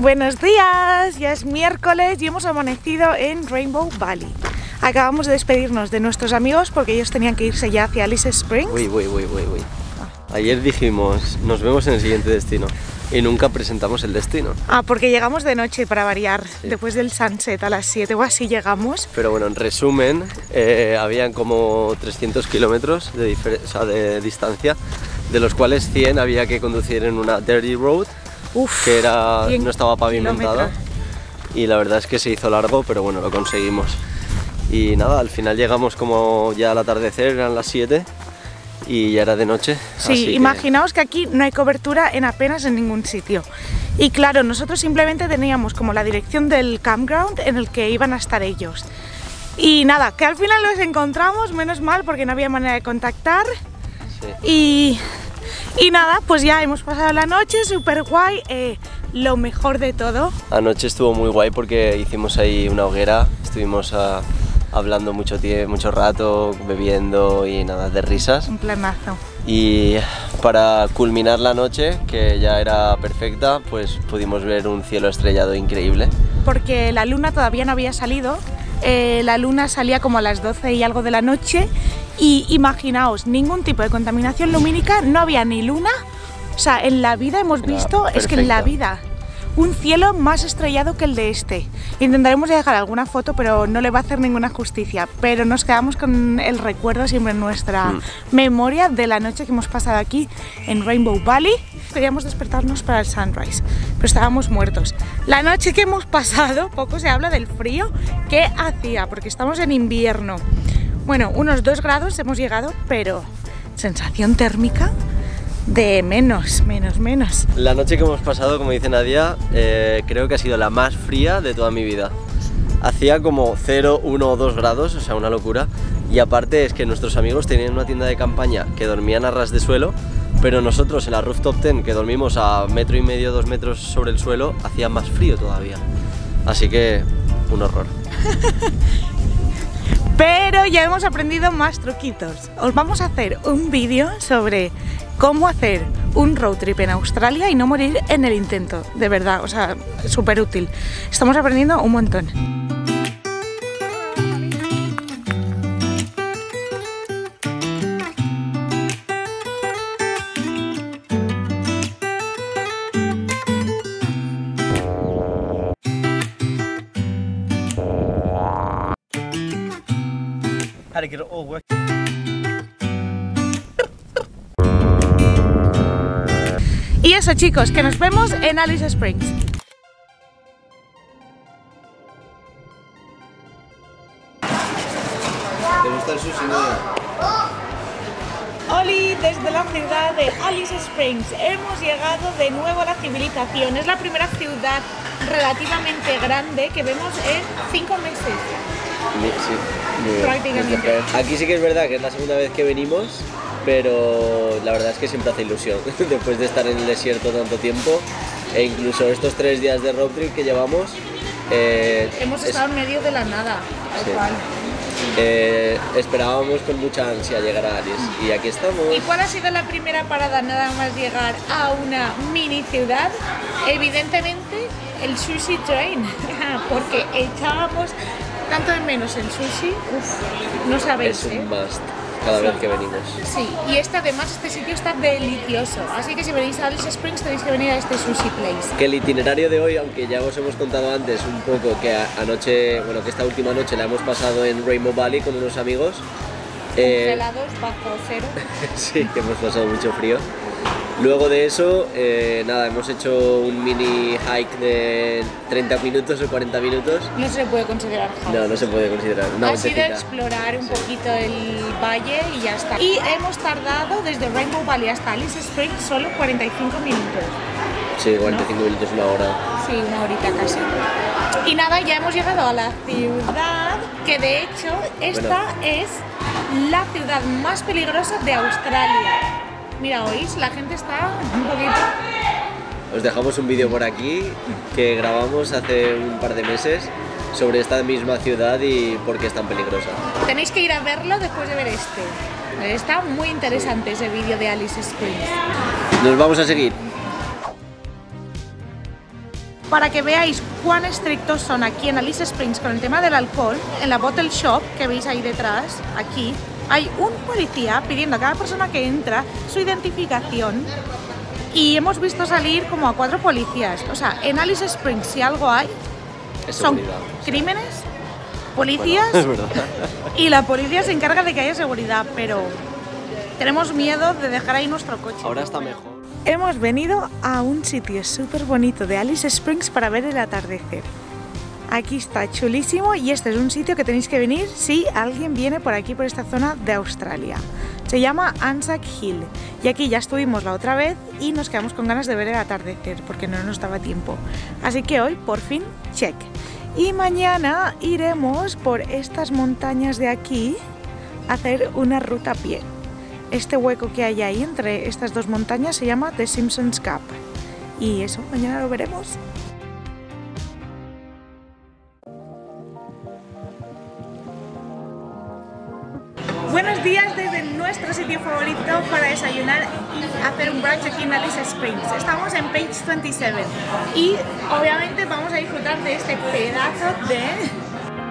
Buenos días, ya es miércoles y hemos amanecido en Rainbow Valley. Acabamos de despedirnos de nuestros amigos porque ellos tenían que irse ya hacia Alice Springs. Uy. Ayer dijimos, nos vemos en el siguiente destino y nunca presentamos el destino. Porque llegamos de noche para variar, sí. Después del sunset a las 7 o así llegamos. Pero bueno, en resumen, habían como 300 kilómetros de distancia, de los cuales 100 había que conducir en una dirty road, que no estaba pavimentada. Y la verdad es que se hizo largo, pero bueno, lo conseguimos. Y nada, al final llegamos como ya al atardecer, eran las 7 y ya era de noche. Sí, imaginaos que aquí no hay cobertura en apenas en ningún sitio. Y claro, nosotros simplemente teníamos como la dirección del campground en el que iban a estar ellos. Y nada, que al final los encontramos, menos mal, porque no había manera de contactar. Sí. Y nada, pues ya hemos pasado la noche, súper guay, lo mejor de todo. Anoche estuvo muy guay porque hicimos ahí una hoguera, estuvimos hablando mucho rato, bebiendo y nada, de risas. Un planazo. Y para culminar la noche, que ya era perfecta, pues pudimos ver un cielo estrellado increíble. Porque la luna todavía no había salido, la luna salía como a las 12 y algo de la noche y imaginaos, ningún tipo de contaminación lumínica, no había ni luna, o sea, en la vida hemos visto, es que en la vida, un cielo más estrellado que el de este. Intentaremos dejar alguna foto, pero no le va a hacer ninguna justicia, pero nos quedamos con el recuerdo siempre en nuestra memoria de la noche que hemos pasado aquí en Rainbow Valley. Queríamos despertarnos para el sunrise, pero estábamos muertos. La noche que hemos pasado, poco se habla del frío que hacía, porque estamos en invierno. Bueno, unos 2 grados hemos llegado, pero sensación térmica de menos. La noche que hemos pasado, como dice Nadia, creo que ha sido la más fría de toda mi vida. Hacía como 0, 1 o 2 grados, o sea, una locura. Y aparte es que nuestros amigos tenían una tienda de campaña que dormían a ras de suelo, pero nosotros en la rooftop tent, que dormimos a 1,5 metros, 2 metros sobre el suelo, hacía más frío todavía. Así que, un horror. Pero ya hemos aprendido más truquitos. Os vamos a hacer un vídeo sobre cómo hacer un road trip en Australia y no morir en el intento, de verdad, o sea, súper útil. Estamos aprendiendo un montón. Y eso, chicos, que nos vemos en Alice Springs. ¿Te gusta el sushi, Nadia? Oli, desde la ciudad de Alice Springs hemos llegado de nuevo a la civilización. Es la primera ciudad relativamente grande que vemos en 5 meses. Sí, prácticamente. Aquí sí que es verdad que es la segunda vez que venimos, pero la verdad es que siempre hace ilusión después de estar en el desierto tanto tiempo, e incluso estos 3 días de road trip que llevamos. Hemos estado en medio de la nada, tal cual. Esperábamos con mucha ansia llegar a Alice y aquí estamos. ¿Y cuál ha sido la primera parada nada más llegar a una mini ciudad? Evidentemente el sushi train, porque echábamos tanto de menos el sushi, no sabéis. Es un must cada vez que venimos. Sí, y además este sitio está delicioso, así que si venís a Alice Springs tenéis que venir a este sushi place. Que el itinerario de hoy, aunque ya os hemos contado antes un poco que que esta última noche la hemos pasado en Rainbow Valley con unos amigos. Congelados bajo cero. Sí, que hemos pasado mucho frío. Luego de eso, nada, hemos hecho un mini hike de 30 minutos o 40 minutos. No se puede considerar hike. No se puede considerar. Ha sido explorar un poquito el valle y ya está. Y hemos tardado desde Rainbow Valley hasta Alice Springs solo 45 minutos. Sí, 45 minutos, una hora. Sí, una horita casi. Y nada, ya hemos llegado a la ciudad, que de hecho esta es la ciudad más peligrosa de Australia. Mira, ¿oís? La gente está un poquito... Os dejamos un vídeo por aquí que grabamos hace un par de meses sobre esta misma ciudad y por qué es tan peligrosa. Tenéis que ir a verlo después de ver este. Está muy interesante ese vídeo de Alice Springs. Nos vamos a seguir. para que veáis cuán estrictos son aquí en Alice Springs con el tema del alcohol. En la bottle shop que veis ahí detrás, aquí, hay un policía pidiendo a cada persona que entra su identificación. Y hemos visto salir como a 4 policías. O sea, en Alice Springs si algo hay, son crímenes, policías, bueno, es verdad. Y la policía se encarga de que haya seguridad, pero tenemos miedo de dejar ahí nuestro coche. Ahora está mejor. Hemos venido a un sitio súper bonito de Alice Springs para ver el atardecer. Aquí está chulísimo y este es un sitio que tenéis que venir si alguien viene por aquí, por esta zona de Australia. Se llama Anzac Hill y aquí ya estuvimos la otra vez y nos quedamos con ganas de ver el atardecer porque no nos daba tiempo. Así que hoy por fin check. Y mañana iremos por estas montañas de aquí a hacer una ruta a pie. Este hueco que hay ahí entre estas 2 montañas se llama The Simpsons Gap. Y eso, mañana lo veremos. Buenos días desde nuestro sitio favorito para desayunar y hacer un brunch aquí en Alice Springs. Estamos en Page 27 y obviamente vamos a disfrutar de este pedazo de...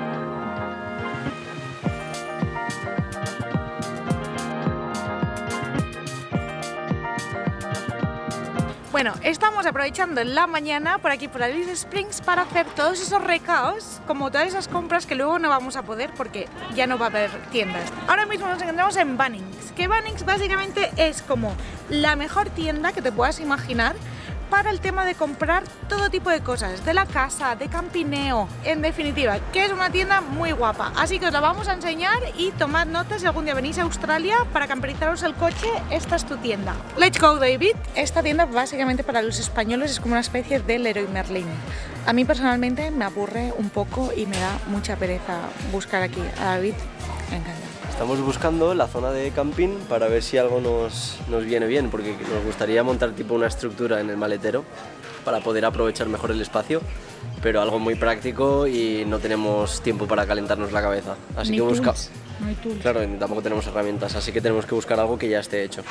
Bueno, estamos aprovechando la mañana por aquí por Alice Springs para hacer todos esos recados, como todas esas compras que luego no vamos a poder porque ya no va a haber tiendas. Ahora mismo nos encontramos en Bunnings, que Bunnings básicamente es como la mejor tienda que te puedas imaginar para el tema de comprar todo tipo de cosas, de la casa, de campineo, en definitiva, que es una tienda muy guapa. Así que os la vamos a enseñar y tomad notas si algún día venís a Australia para camperizaros el coche, esta es tu tienda. Let's go, David. Esta tienda básicamente para los españoles es como una especie de Leroy Merlin. A mí personalmente me aburre un poco y me da mucha pereza buscar aquí. A David me encanta. Estamos buscando la zona de camping para ver si algo nos viene bien, porque nos gustaría montar tipo una estructura en el maletero para poder aprovechar mejor el espacio, pero algo muy práctico y no tenemos tiempo para calentarnos la cabeza. Así que buscamos. No hay tools. Claro, tampoco tenemos herramientas, así que tenemos que buscar algo que ya esté hecho.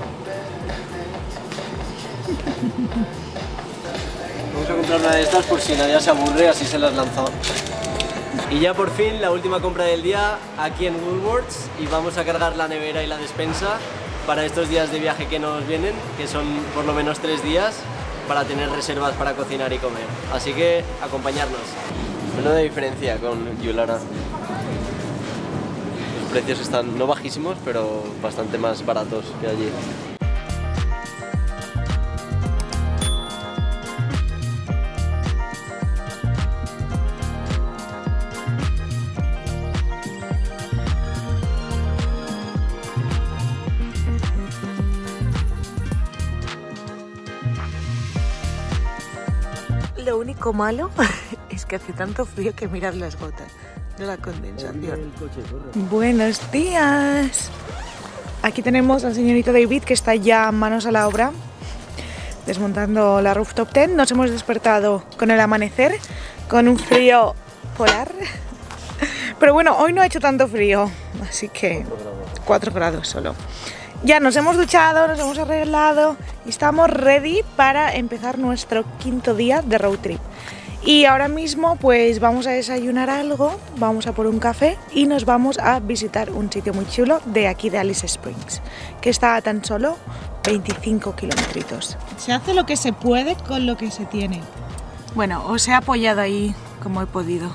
Vamos a comprar una de estas por si nadie se aburre, así se las lanzó. Y ya por fin la última compra del día aquí en Woolworths y vamos a cargar la nevera y la despensa para estos días de viaje que nos vienen, que son por lo menos 3 días, para tener reservas para cocinar y comer. Así que acompañarnos. Menuda diferencia con Yulara. Los precios están no bajísimos, pero bastante más baratos que allí. Lo único malo es que hace tanto frío que mirad las gotas de la condensación. Buenos días. Aquí tenemos al señorito David que está ya manos a la obra desmontando la rooftop tent. Nos hemos despertado con el amanecer, con un frío polar. Pero bueno, hoy no ha hecho tanto frío, así que 4 grados solo. Ya nos hemos duchado, nos hemos arreglado y estamos ready para empezar nuestro 5.º día de road trip. Y ahora mismo pues vamos a desayunar algo, vamos a por un café y nos vamos a visitar un sitio muy chulo de aquí de Alice Springs, que está a tan solo 25 kilómetros. Se hace lo que se puede con lo que se tiene. Bueno, os he apoyado ahí como he podido.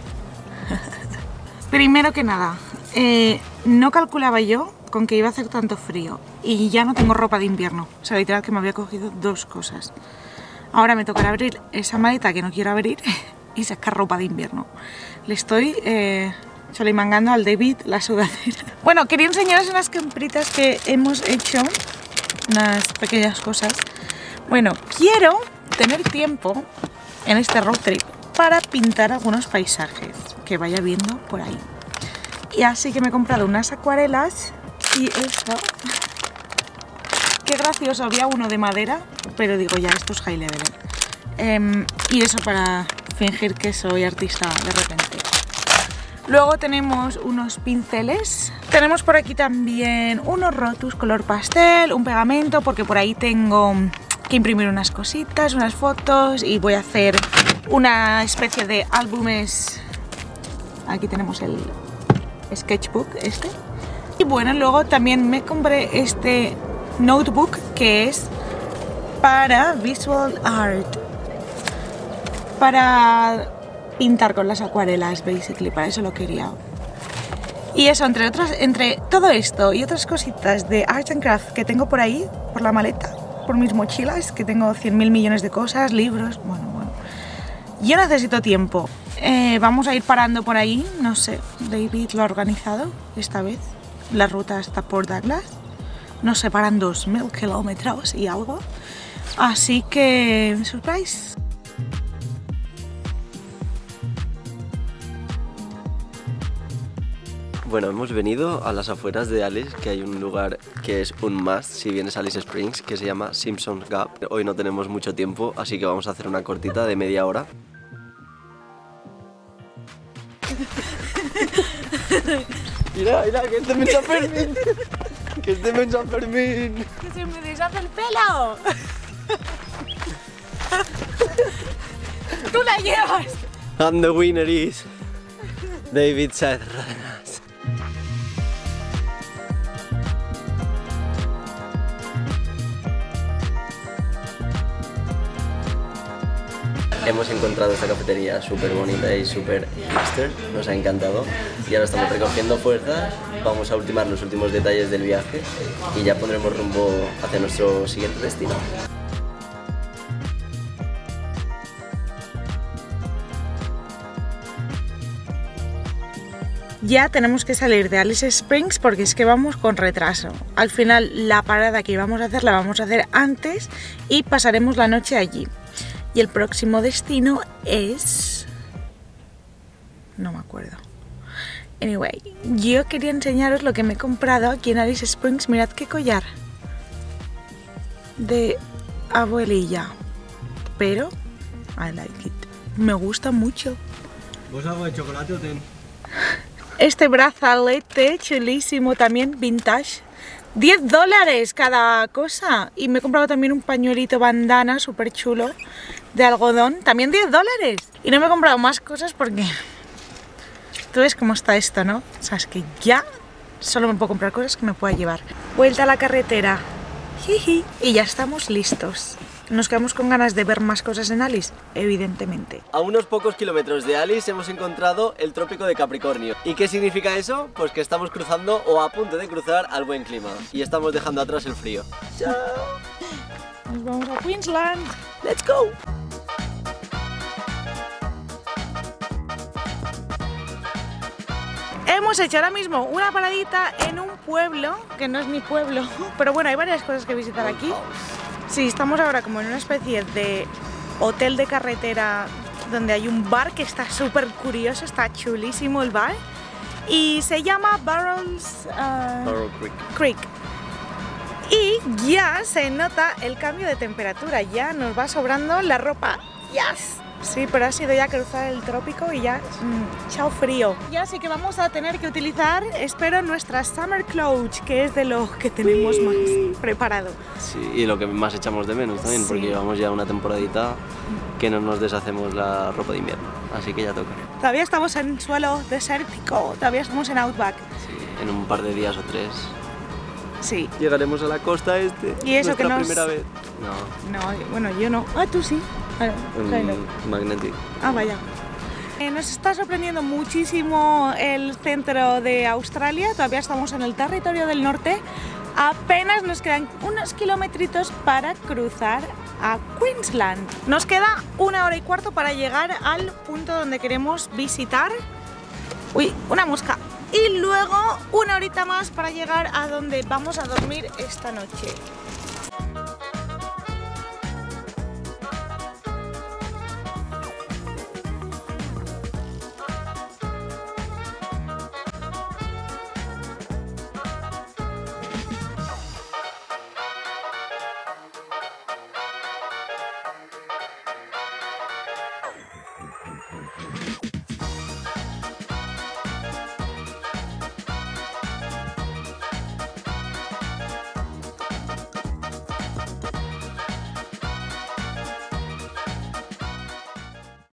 Primero que nada, no calculaba yo con que iba a hacer tanto frío y ya no tengo ropa de invierno, o sea, literal que me había cogido 2 cosas. Ahora me tocará abrir esa maleta que no quiero abrir y sacar ropa de invierno. Le estoy solimangando al David la sudadera. Bueno, quería enseñaros unas campritas que hemos hecho, unas pequeñas cosas. Bueno, quiero tener tiempo en este road trip para pintar algunos paisajes que vaya viendo por ahí. Y así que me he comprado unas acuarelas. Y esto, qué gracioso, había uno de madera, pero digo ya, esto es high level. Y eso para fingir que soy artista de repente. Luego tenemos unos pinceles. Tenemos por aquí también unos rotus color pastel, un pegamento, porque por ahí tengo que imprimir unas cositas, unas fotos y voy a hacer una especie de álbumes. Aquí tenemos el sketchbook este. Y bueno, luego también me compré este notebook que es para visual art, para pintar con las acuarelas, basically, para eso lo quería. Y eso, entre todo esto y otras cositas de Art and Craft que tengo por ahí, por la maleta, por mis mochilas, que tengo 100.000 millones de cosas, libros, bueno. Yo necesito tiempo. Vamos a ir parando por ahí, no sé, David lo ha organizado esta vez. La ruta hasta Port Douglas. Nos separan 2.000 kilómetros y algo. Así que, surprise. Bueno, hemos venido a las afueras de Alice, que hay un lugar que es un must si vienes a Alice Springs, que se llama Simpsons Gap. Hoy no tenemos mucho tiempo, así que vamos a hacer una cortita de media hora. Mira, que este me echa Fermín. Que este me echa Fermín. Que se me deshace el pelo. Tú la llevas. And the winner is David Serranas. Hemos encontrado esta cafetería súper bonita y súper hipster, nos ha encantado y ahora estamos recogiendo fuerzas, vamos a ultimar los últimos detalles del viaje y ya pondremos rumbo hacia nuestro siguiente destino. Ya tenemos que salir de Alice Springs porque es que vamos con retraso. Al final la parada que íbamos a hacer la vamos a hacer antes y pasaremos la noche allí. Y el próximo destino es... no me acuerdo. Anyway, yo quería enseñaros lo que me he comprado aquí en Alice Springs. Mirad qué collar de abuelilla. Pero, I like it. Me gusta mucho. ¿Vos algo de chocolate o ten? Este brazalete chulísimo también, vintage. $10 cada cosa. Y me he comprado también un pañuelito bandana súper chulo de algodón. También $10. Y no me he comprado más cosas porque... tú ves cómo está esto, ¿no? O sea, es que ya solo me puedo comprar cosas que me pueda llevar. Vuelta a la carretera. Jiji. Y ya estamos listos. Nos quedamos con ganas de ver más cosas en Alice, evidentemente. A unos pocos kilómetros de Alice hemos encontrado el trópico de Capricornio. ¿Y qué significa eso? Pues que estamos cruzando o a punto de cruzar al buen clima. Y estamos dejando atrás el frío. ¡Chao! Nos vamos a Queensland. ¡Let's go! Hemos hecho ahora mismo una paradita en un pueblo, que no es mi pueblo, pero bueno, hay varias cosas que visitar aquí. Sí, estamos ahora como en una especie de hotel de carretera donde hay un bar que está súper curioso, está chulísimo el bar. Y se llama Barrel Creek. Y ya se nota el cambio de temperatura, ya nos va sobrando la ropa. ¡Yes! Sí, pero ha sido ya cruzar el trópico y ya, chao frío. Ya sí que vamos a tener que utilizar, espero, nuestra Summer Clothes, que es de lo que tenemos más preparado. Sí, y lo que más echamos de menos también, porque llevamos ya una temporadita que no nos deshacemos la ropa de invierno, así que ya toca. Todavía estamos en suelo desértico, todavía estamos en Outback. Sí, en un par de días o 3. Sí. Llegaremos a la costa este. Y eso que primera vez. No, bueno, yo no. Ah, tú sí. Magnetic. Ah, vaya. Nos está sorprendiendo muchísimo el centro de Australia. Todavía estamos en el territorio del norte. Apenas nos quedan unos kilometritos para cruzar a Queensland. Nos queda 1 hora y cuarto para llegar al punto donde queremos visitar. Uy, una mosca. Y luego 1 horita más para llegar a donde vamos a dormir esta noche.